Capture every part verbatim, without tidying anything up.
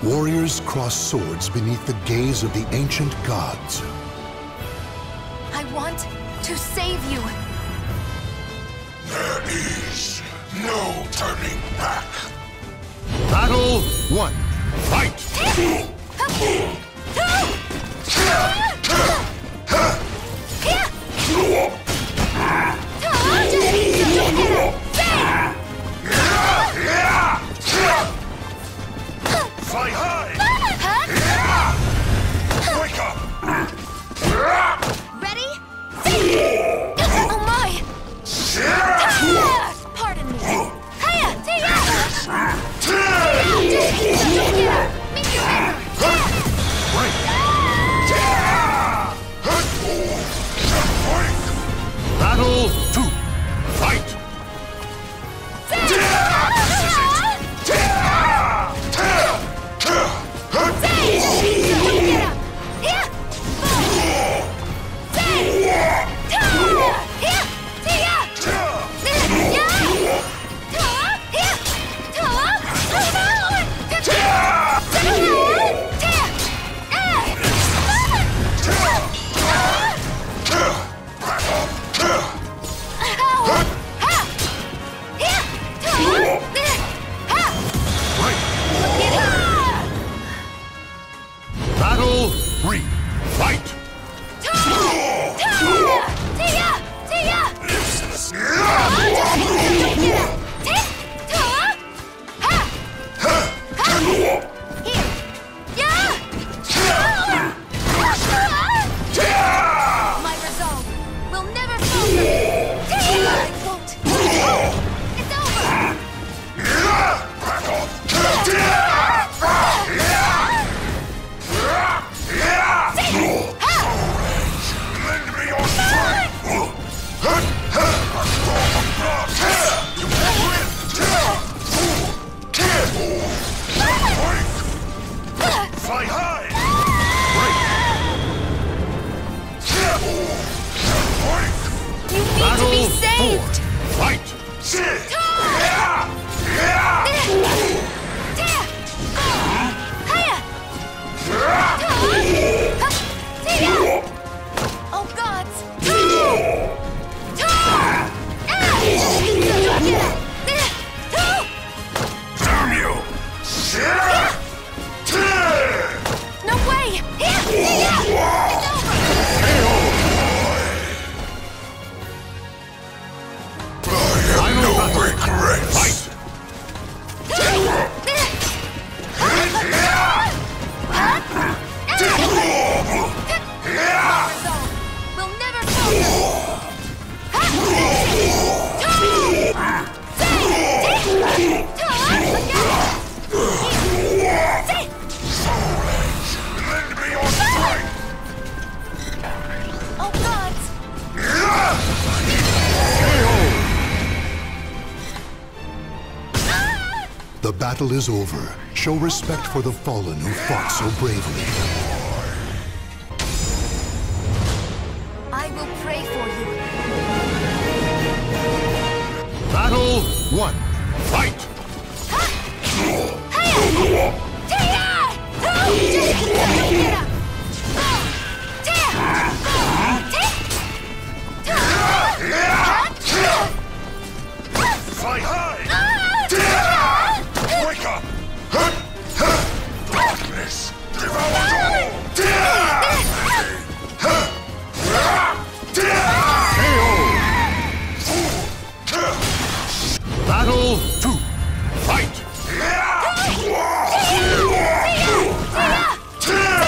Warriors cross swords beneath the gaze of the ancient gods. I want to save you. There is no turning back. Battle one. Fight! Fly high! Wake up! Ready? Oh my! Pardon me. Hiya! Tia! Meet you later! Battle two. Fight! Battle three. Fight! My resolve will never falter. I won't. It's over. Lend me your strength! Fly high! You need to be saved. Fight! Oh gods! Damn you! No way! It's over! I have no regrets! Fight! We'll never Lend me your strength! Oh gods! The battle is over. Show respect for the fallen who fought so bravely. I will pray for you. Battle one. Fight! Fly high! Wake up! Darkness! Devour all! Battle two. Fight!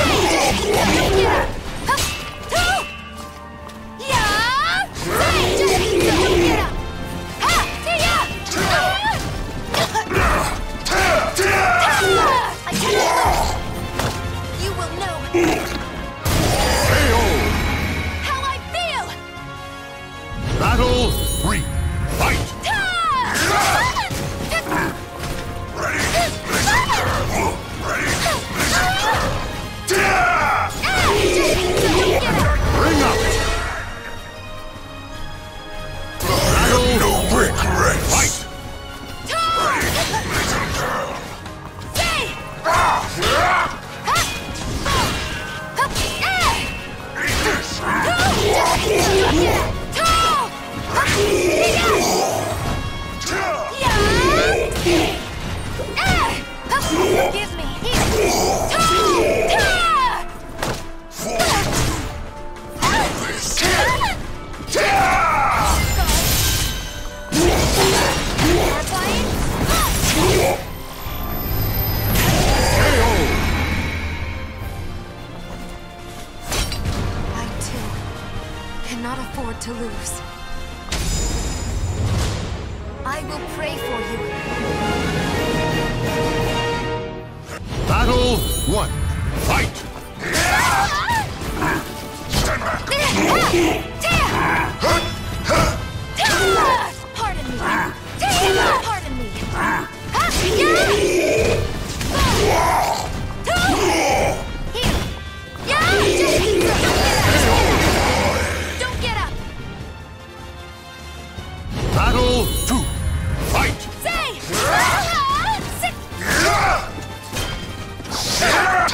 Battle two. Fight! Say! Ah, sit! Ah, sit!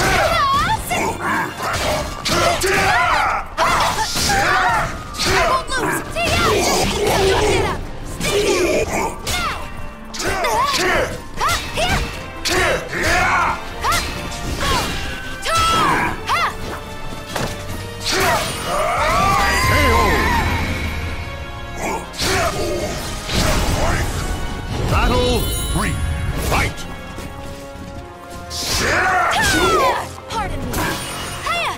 I won't lose! Stay out! Don't get up! Stay down! Now! Ha! Here! Ha! Go! Ha! Battle three. Fight! Pardon me. Hiya!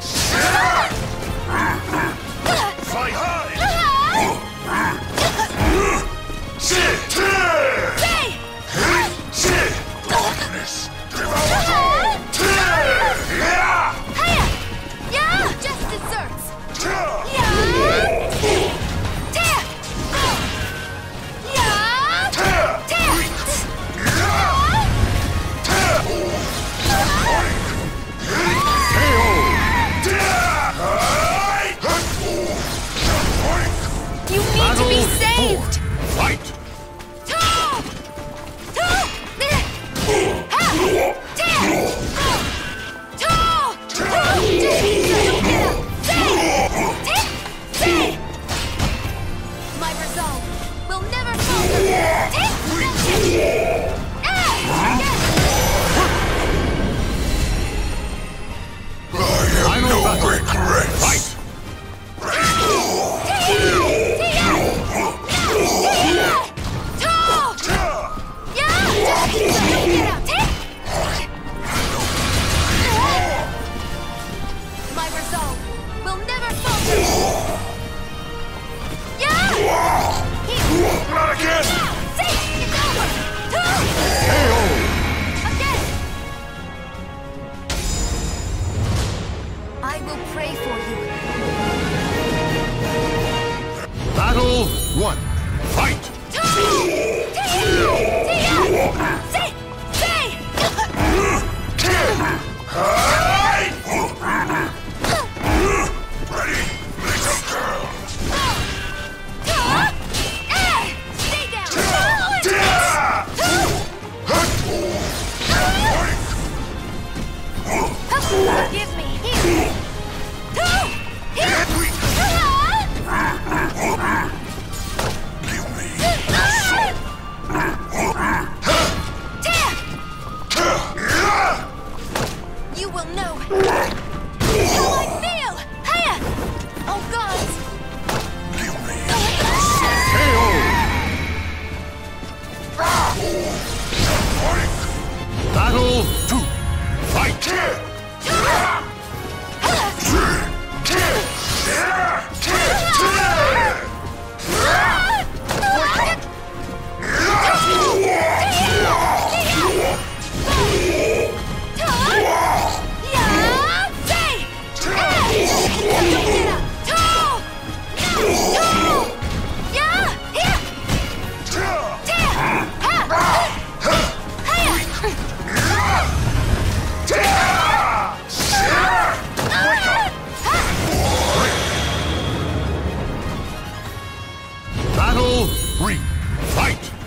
Fly high! Say! Darkness! Hiya! Yeah! Just desserts! Yeah! Tear! Yeah! Tear! You need to be saved! Fight! My resolve will never falter! I have no regrets! Fight! My resolve will never falter! Yeah! Here! Not again! Now! See! It's over! Two! K O! Again! I will pray for you. Battle one. Fight! Ready? Little girl! Stay down! Forgive me! Here! Here! Give me You will know how I feel! Hiya! Oh God! Give me K O! Battle two. Fight! Battle three. Fight!